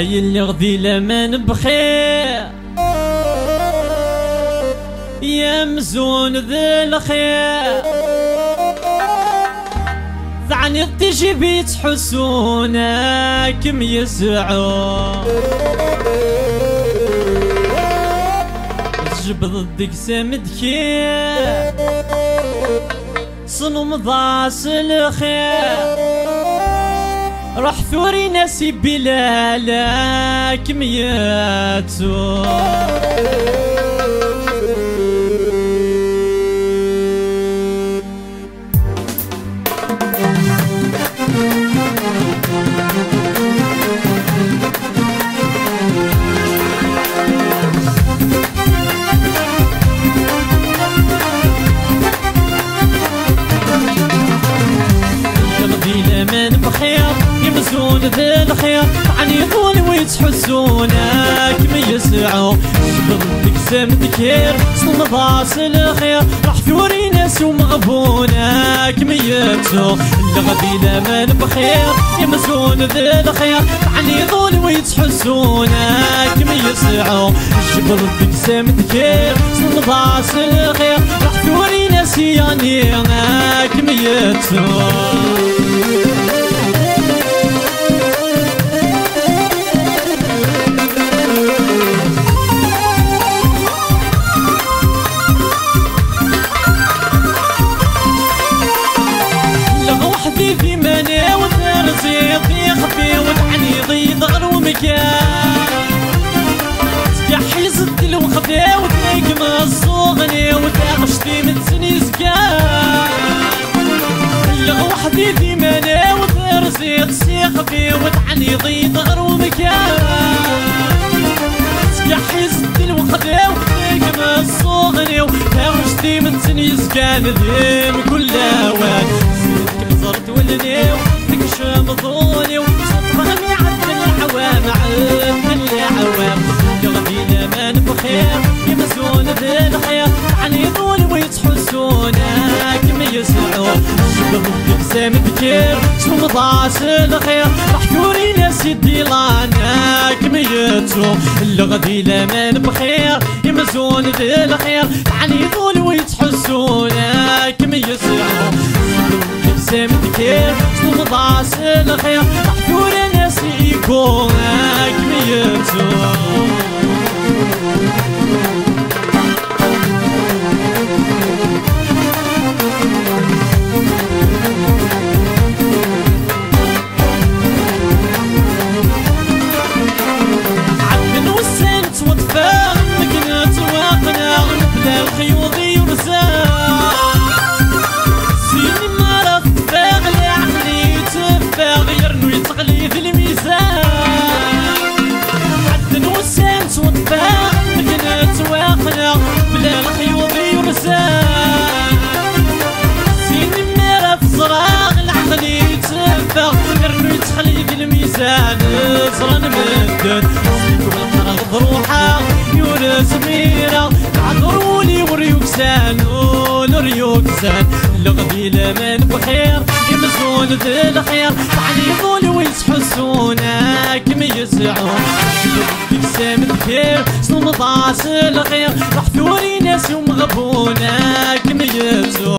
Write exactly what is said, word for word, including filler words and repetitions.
اللي غدي لمن بخير يا مزون ذي الخير ثعني تجي بيت حسونك ميسعون تجب ضدك سمد خير صنم ضاس الخير راح ثوري ناسي بلالك مياتو من بخير يمزون ذي الخير عنيقون ويتحسونك ميسعو ضدك سمت كير صنم ضاس الخير راح ثوري ناس ومغبونك ميتو الغدي لمن بخير يمزون ذي الخير عنيقون ويتحسونك ميسعو ضدك سمت كير صنم ضاس الخير راح ثوري ناس يانيك ميتو في مني وثرزيط يخفي ودعني ضيض غر ومكان تكحي زدل وخفي وتنقم الصوغني وتغشتي من سني زكان وحدي في مني وثرزيط يخفي ودعني ضيض غر ومكان تكحي زدل وخفي وتنقم الصوغني وتغشتي من سني زكان ذيم كل وان صرت ولدي وتكشم ظولي وصطفني عد العوام عد العوام قلبي لمن بخير يمسون ذي الخير عني ظولي ويتحسونك ميسعون ضدك سامد كير شوم ضاس الخير راح ثوري ناس يديلانك ميتو الغدي لمن بخير يمسون ذي الخير عني ظولي ويتحسونك ميسعون سمت كير شنو ضاس الخير راح ثوري ناس يكونك ميتو عبد وسنت وطفاق مكنت واقنا بلا الخيوط يرزاق غيرنو يتغليظ الميزان عدن وسانت وطفاق مكنت واقنا بلا الخيوط يرزان سيني ميرا في زراغ العقل يتفاق غيرنو يتغليظ الميزان زران مدن سيكو القرغ ضروحا يورز ميرا عذرولي وريوكسان وريوكسان الغدي لمن بخير يمسون ذي الخير عني ظولي ويتحسونك ميسعون ضدك سامد كير صنم ضاس الخير راح ثوري ناس ومغبونك